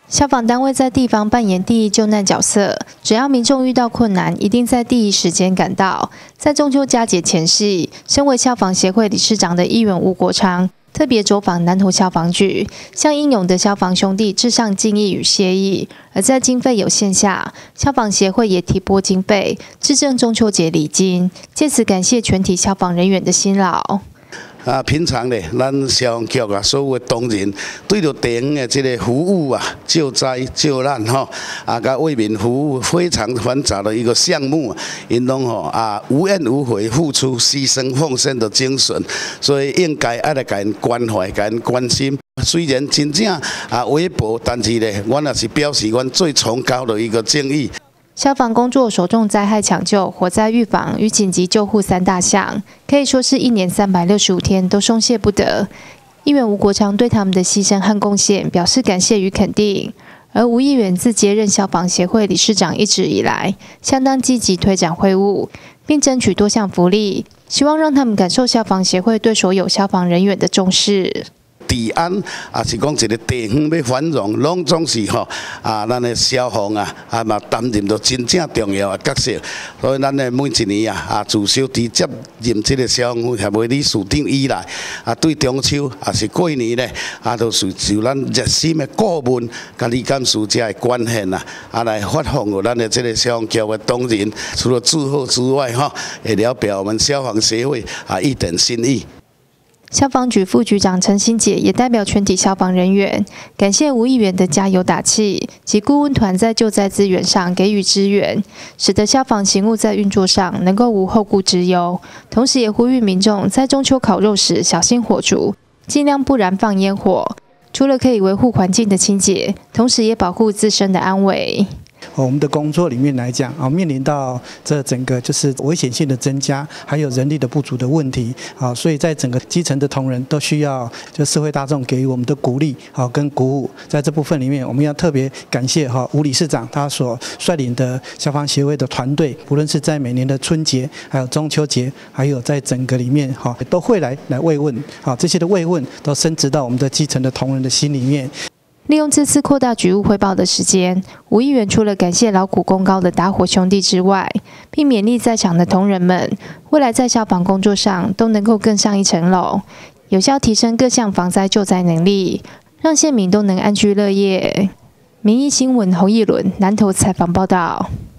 消防单位在地方扮演第一救难角色，只要民众遇到困难，一定在第一时间赶到。在中秋佳节前夕，身为消防协会理事长的议员吴国昌特别走访南投消防局，向英勇的消防兄弟致上敬意与谢意。而在经费有限下，消防协会也提拨经费，制赠中秋节礼金，借此感谢全体消防人员的辛劳。 平常咧，咱消防局所有的同仁对着地方的这个服务救灾救难甲为民服务非常繁杂的一个项目，因拢无怨无悔付出牺牲奉献的精神，所以应该爱来给人关怀，给人关心。虽然真正微薄，但是咧，我也是表示我最崇高的一个敬意。 消防工作首重灾害抢救、火灾预防与紧急救护三大项，可以说是1年365天都松懈不得。议员吴国昌对他们的牺牲和贡献表示感谢与肯定。而吴议员自接任消防协会理事长一直以来，相当积极推展会务，并争取多项福利，希望让他们感受消防协会对所有消防人员的重视。 治安也是讲一个地方要繁荣，拢总是咱的消防嘛担任到真正重要的角色。所以咱的每一年自小伫接任这个消防协会理事长以来，对中秋也是过年咧，就是就咱热心的顾问甲李干事这的关系来发放给咱的这个消防局的同仁，除了祝贺之外也聊表我们消防协会一点心意。 消防局副局长陈欣姐也代表全体消防人员，感谢吴议员的加油打气及顾问团在救灾资源上给予支援，使得消防勤务在运作上能够无后顾之忧。同时也呼吁民众在中秋烤肉时小心火烛，尽量不燃放烟火。除了可以维护环境的清洁，同时也保护自身的安危。 我们的工作里面来讲面临到这整个就是危险性的增加，还有人力的不足的问题所以在整个基层的同仁都需要就社会大众给予我们的鼓励跟鼓舞。在这部分里面，我们要特别感谢吴理事长他所率领的消防协会的团队，无论是在每年的春节，还有中秋节，还有在整个里面都会来慰问这些的慰问都深植到我们的基层的同仁的心里面。 利用这次扩大局务汇报的时间，吴议员除了感谢劳苦功高的打火兄弟之外，并勉励在场的同仁们，未来在消防工作上都能够更上一层楼，有效提升各项防灾救灾能力，让县民都能安居乐业。民意新闻侯义伦南投采访报道。